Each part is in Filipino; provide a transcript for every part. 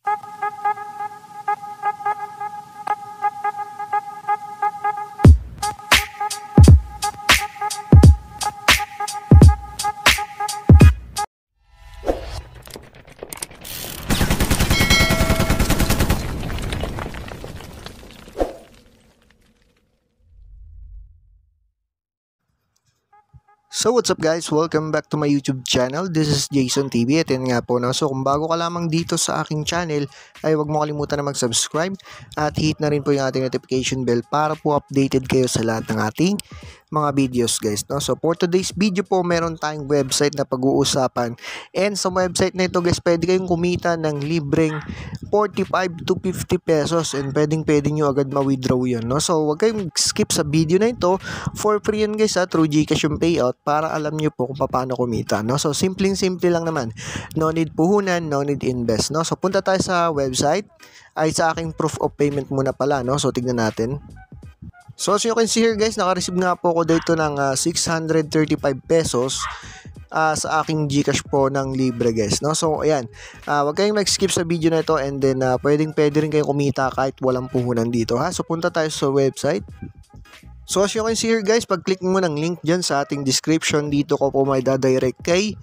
So what's up guys, welcome back to my YouTube channel. This is Jason TV at yan nga po, no? So kung bago ka lamang dito sa aking channel ay huwag mo kalimutan na mag-subscribe at hit na rin po yung ating notification bell para po updated kayo sa lahat ng ating mga videos guys, no? So for today's video po, meron tayong website na pag-uusapan, and sa website na ito guys, pwede kayong kumita ng libreng 45 to 50 pesos and pwede nyo agad ma-withdraw yun, no? So huwag kayong skip sa video na ito, for free yan guys, through Gcash yung payout, para alam nyo po kung paano kumita, no? So simple lang naman, no need puhunan, no need invest, no? So punta tayo sa website, ay sa aking proof of payment muna pala, no? So tignan natin. So as you can see here guys, naka-receive nga po ako dito ng 635 pesos sa aking Gcash po ng libre guys, no? So ayan, wag kayong mag-skip sa video na ito, and then pwede rin kayong kumita kahit walang puhunan dito, ha? So punta tayo sa website. So as you can see here guys, pag-click mo ng link dyan sa ating description, dito ko po may dadirect kay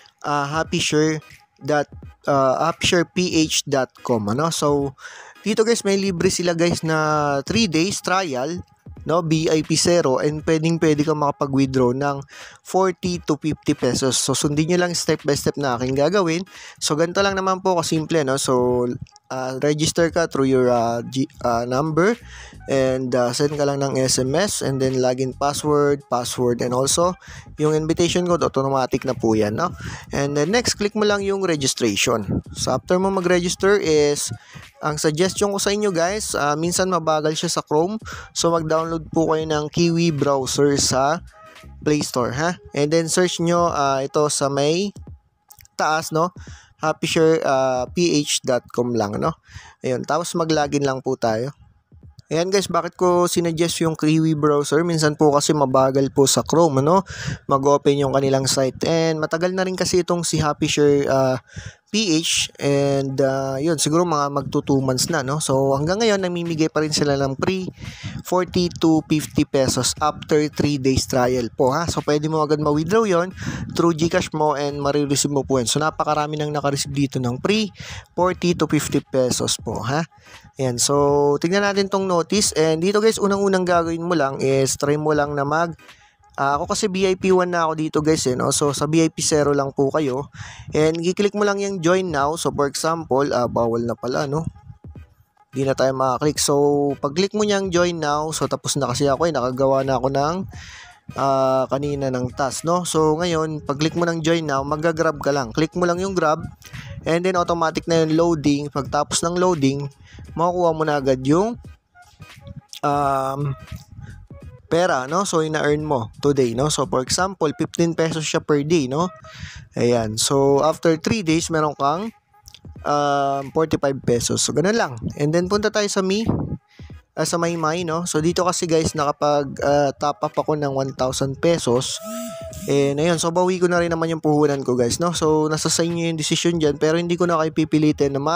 happyshareph.com, ano? So dito guys, may libre sila guys na 3 days trial, no, VIP 0, and pwede kang makapag-withdraw ng 40 to 50 pesos. So sundin nyo lang step by step na aking gagawin. So ganito lang naman po kasimple, no? So register ka through your number, and send ka lang ng SMS, and then login password, and also yung invitation code, automatic na po yan, no? And then next, click mo lang yung registration. So after mo mag-register is, ang suggestion ko sa inyo guys, minsan mabagal siya sa Chrome, so mag-download po kayo ng Kiwi browser sa Play Store, ha? And then search nyo ito sa may taas, no? happyshareph.com lang, no? Ayun, tapos mag-login lang po tayo. Ayan guys, bakit ko sinuggest yung Kiwi browser? Minsan po kasi mabagal po sa Chrome, ano? Mag-open yung kanilang site, and matagal na rin kasi itong si Happyshareph and yun, siguro mga magto 2 months na, no? So hanggang ngayon namimigay pa rin sila ng free 40 to 50 pesos after 3 days trial po, ha? So pwede mo agad ma-withdraw yon through Gcash mo, and marireceive mo po yun. So napakarami nang naka-receive dito ng free 40 to 50 pesos po, ha? Ayan, so tignan natin tong notice, and dito guys, unang-unang gagawin mo lang is try mo lang na ako kasi VIP 1 na ako dito guys, no? So sa VIP 0 lang po kayo, and i-click mo lang yung join now. So for example, bawal na pala, no? Hindi na tayo makaklik. So pag click mo niyang join now, so tapos na kasi ako, nakagawa na ako ng kanina ng task, no? So ngayon, pag click mo ng join now, mag-grab ka lang. Click mo lang yung grab, and then automatic na yung loading. Pagtapos ng loading, makukuha mo na agad yung pera, no? So ina-earn mo today, no? So for example, 15 pesos siya per day, no? Ayan. So after 3 days, meron kang 45 pesos. So ganun lang. And then punta tayo sa sa MyMy, no? So dito kasi guys, nakapag top up ako ng 1,000 pesos. And ayun, so bawi ko na rin naman yung puhunan ko guys, no? So nasa sa inyo yung decision dyan, pero hindi ko na kayo pipilitin na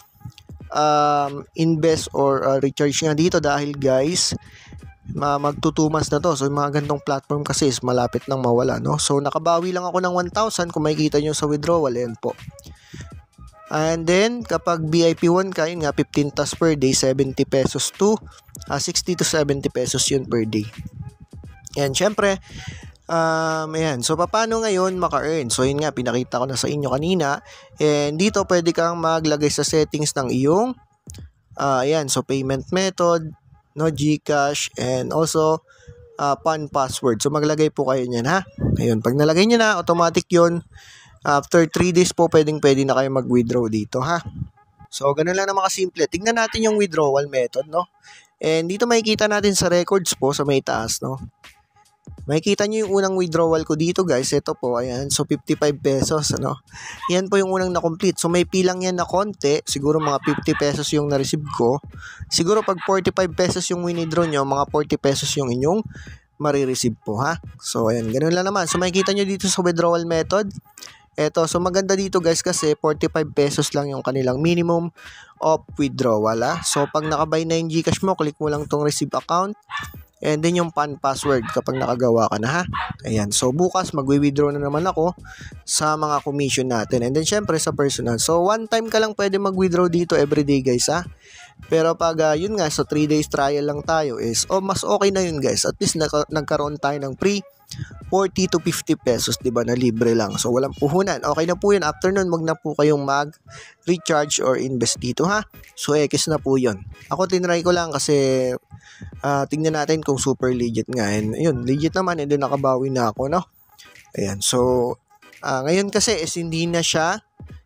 invest or recharge nga dito, dahil guys, magto 2 months na to. So yung mga gantong platform kasi is malapit nang mawala, no? So nakabawi lang ako ng 1,000, kung makikita nyo sa withdrawal, yan po. And then kapag VIP 1 ka, yun nga, 15 tasks per day, 70 pesos to 60 to 70 pesos yun per day. Yan, syempre, ayan. So paano ngayon maka-earn? So yun nga, pinakita ko na sa inyo kanina, and dito pwede kang maglagay sa settings ng iyong ayan, so payment method, no, Gcash, and also PAN password. So maglagay po kayo niyan, ha? Ayun, pag nalagay niyo na, automatic 'yon. After 3 days po, pwede na kayo mag-withdraw dito, ha? So ganun lang naman kasimple. Tingnan natin yung withdrawal method, no? And dito makikita natin sa records po sa may taas, no? Makikita nyo yung unang withdrawal ko dito guys. Ito po, ayan. So 55 pesos, ano? Yan po yung unang na-complete. So may pilang yan na konti. Siguro mga 50 pesos yung na-receive ko. Siguro pag 45 pesos yung winidraw nyo, mga 40 pesos yung inyong marireceive po, ha? So ayan, ganun lang naman. So makikita nyo dito sa withdrawal method, Eto, so maganda dito guys kasi 45 pesos lang yung kanilang minimum of withdrawal. So pag nakabay na yung GCash mo, click mo lang tong receive account and then yung PAN password kapag nakagawa ka na ha. Ayan, so bukas magwi-withdraw na naman ako sa mga commission natin and then syempre sa personal. So one time ka lang pwede mag-withdraw dito everyday guys ha. Pero pag yun nga, so 3 days trial lang tayo is mas okay na yun guys. At least nagkaroon tayo ng free 40 to 50 pesos, diba, na libre lang. So, walang puhunan. Okay na po yun. After nun, wag na po kayong mag-recharge or invest dito, ha? So, X na po yun. Ako, tinry ko lang kasi tingnan natin kung super legit nga. And yun, legit naman. And then, nakabawi na ako, no? Ayan. So, ngayon kasi is hindi na siya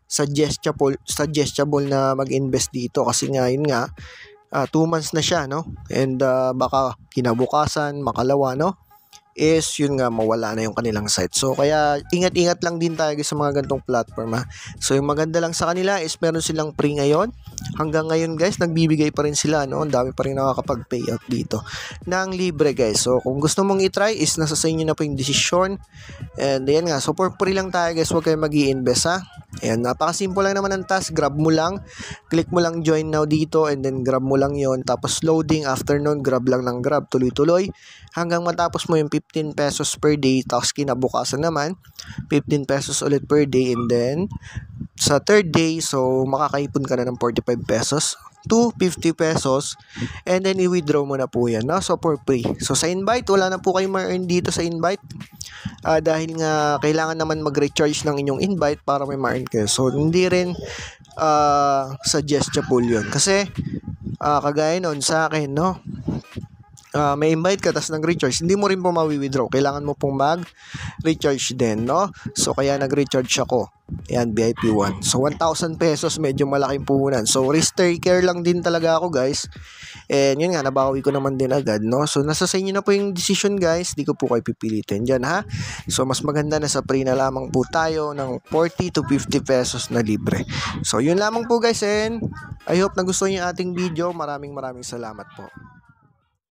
suggestible na mag-invest dito kasi nga, yun nga, 2 months na siya, no? And baka kinabukasan, makalawa, no? Is yun nga mawala na yung kanilang site. So kaya ingat-ingat lang din tayo sa mga ganitong platform ha. So yung maganda lang sa kanila is meron silang free ngayon. Hanggang ngayon guys, nagbibigay pa rin sila, no? Ang dami pa rin nakakapag-payout dito ng libre guys. So kung gusto mong i-try is nasa sa inyo na po yung decision. And ayan nga, so for free lang tayo guys, huwag kayo mag-i-invest ha. Ayan, napakasimple lang naman ang task. Grab mo lang, click mo lang join now dito and then grab mo lang yon. Tapos loading, after nun grab lang ng grab, tuloy-tuloy hanggang matapos mo yung 15 pesos per day. Tapos kinabukasan naman 15 pesos ulit per day and then sa third day, so makakaipon ka na ng 45 pesos to 50 pesos and then i-withdraw mo na po yan, no? So for free. So sa invite, wala na po kayong ma-earn dito sa invite dahil nga kailangan naman mag-recharge ng inyong invite para may ma-earn kayo. So hindi rin suggestible yun kasi kagaya nun sa akin, no? May invite ka tas nag-recharge, hindi mo rin po mawi-withdraw. Kailangan mo pong mag-recharge din, no? So kaya nag-recharge ako. Ayan, VIP 1. So 1,000 pesos, medyo malaking puhunan. So risk taker lang din talaga ako guys. And yun nga, nabawi ko naman din agad, no? So nasa sa inyo na po yung decision guys. Di ko po kayo pipilitin dyan ha. So mas maganda na sa free na lamang po tayo ng 40 to 50 pesos na libre. So yun lamang po guys, and I hope na gusto niyo yung ating video. Maraming salamat po.